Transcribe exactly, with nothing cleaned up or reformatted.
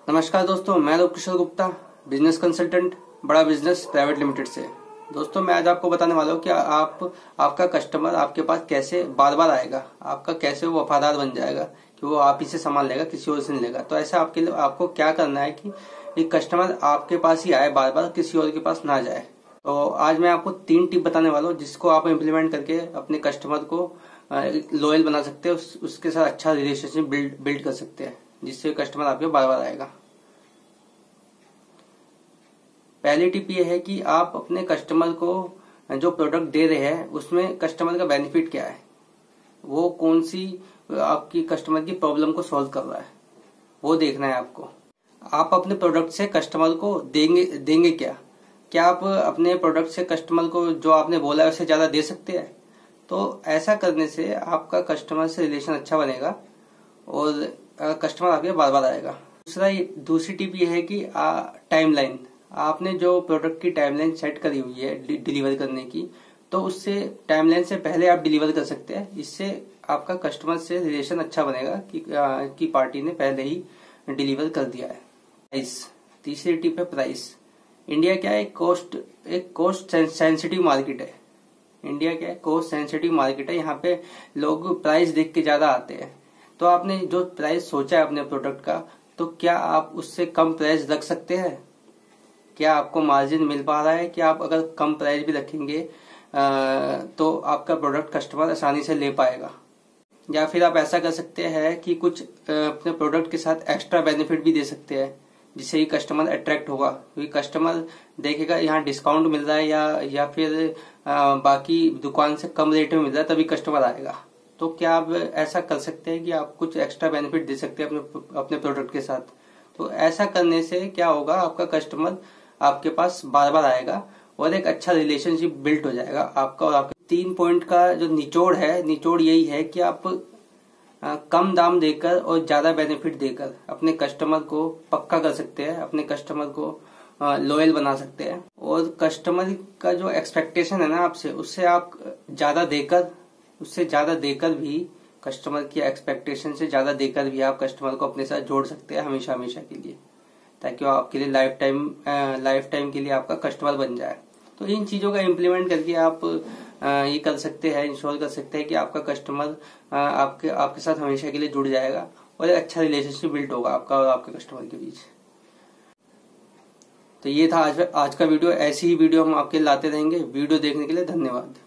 नमस्कार दोस्तों, मैं Roop Kushal Gupta, business consultant, Bada business private limited से। दोस्तों, मैं आज आपको बताने वाला हूँ कि आप आपका कस्टमर आपके पास कैसे बार बार आएगा, आपका कैसे वो वफादार बन जाएगा कि वो आप ही से सामान लेगा, किसी और से नहीं लेगा। तो ऐसा आपके लिए आपको क्या करना है कि एक कस्टमर आपके पास ही आए, बार बार किसी और के पास ना जाए। तो आज मैं आपको तीन टिप बताने वाला हूँ जिसको आप इम्प्लीमेंट करके अपने कस्टमर को लॉयल बना सकते हैं, उस, उसके साथ अच्छा रिलेशनशिप बिल्ड बिल्ड कर सकते हैं, जिससे कस्टमर आपके बार बार आएगा। पहली टिप ये है कि आप अपने कस्टमर को जो प्रोडक्ट दे रहे हैं उसमें कस्टमर का बेनिफिट क्या है, वो कौन सी आपकी कस्टमर की प्रॉब्लम को सॉल्व कर रहा है, वो देखना है आपको। आप अपने प्रोडक्ट से कस्टमर को देंगे देंगे क्या क्या आप अपने प्रोडक्ट से कस्टमर को जो आपने बोला है उससे ज्यादा दे सकते हैं? तो ऐसा करने से आपका कस्टमर से रिलेशन अच्छा बनेगा और कस्टमर आपके बार बार आएगा। दूसरा दूसरी टिप ये है कि टाइमलाइन, आपने जो प्रोडक्ट की टाइमलाइन सेट करी हुई है डिलीवर करने की, तो उससे टाइमलाइन से पहले आप डिलीवर कर सकते हैं। इससे आपका कस्टमर से रिलेशन अच्छा बनेगा कि, कि पार्टी ने पहले ही डिलीवर कर दिया है। प्राइस, तीसरी टिप है प्राइस। इंडिया क्या है, कॉस्ट एक कॉस्ट सेंसिटिव मार्केट है। इंडिया क्या है, कॉस्ट सेंसिटिव मार्केट है। यहाँ पे लोग प्राइस देख के ज्यादा आते हैं। तो आपने जो प्राइस सोचा है अपने प्रोडक्ट का, तो क्या आप उससे कम प्राइस रख सकते हैं? क्या आपको मार्जिन मिल पा रहा है कि आप अगर कम प्राइस भी रखेंगे तो आपका प्रोडक्ट कस्टमर आसानी से ले पाएगा? या फिर आप ऐसा कर सकते हैं कि कुछ अपने प्रोडक्ट के साथ एक्स्ट्रा बेनिफिट भी दे सकते हैं, जिससे ही कस्टमर अट्रैक्ट होगा। क्योंकि कस्टमर देखेगा यहाँ डिस्काउंट मिल रहा है या या फिर आ, बाकी दुकान से कम रेट में मिल रहा है, तभी कस्टमर आएगा। तो क्या आप ऐसा कर सकते हैं कि आप कुछ एक्स्ट्रा बेनिफिट दे सकते हैं अपने अपने प्रोडक्ट के साथ? तो ऐसा करने से क्या होगा, आपका कस्टमर आपके पास बार बार आएगा और एक अच्छा रिलेशनशिप बिल्ड हो जाएगा आपका और आपके। तीन पॉइंट का जो निचोड़ है, निचोड़ यही है कि आप आ, कम दाम देकर और ज्यादा बेनिफिट देकर अपने कस्टमर को पक्का कर सकते हैं, अपने कस्टमर को लॉयल बना सकते हैं। और कस्टमर का जो एक्सपेक्टेशन है ना आपसे, उससे आप ज्यादा देकर उससे ज्यादा देकर भी कस्टमर की एक्सपेक्टेशन से ज्यादा देकर भी आप कस्टमर को अपने साथ जोड़ सकते हैं हमेशा हमेशा के लिए, ताकि वो आपके लिए लाइफ टाइम लाइफ टाइम के लिए आपका कस्टमर बन जाए। तो इन चीजों का इम्प्लीमेंट करके आप ये कर सकते हैं, इंश्योर कर सकते हैं कि आपका कस्टमर आपके आपके साथ हमेशा के लिए जुड़ जाएगा और एक अच्छा रिलेशनशिप बिल्ड होगा आपका और आपके कस्टमर के बीच। तो ये था आज आज का वीडियो। ऐसी ही वीडियो हम आपके लाते रहेंगे। वीडियो देखने के लिए धन्यवाद।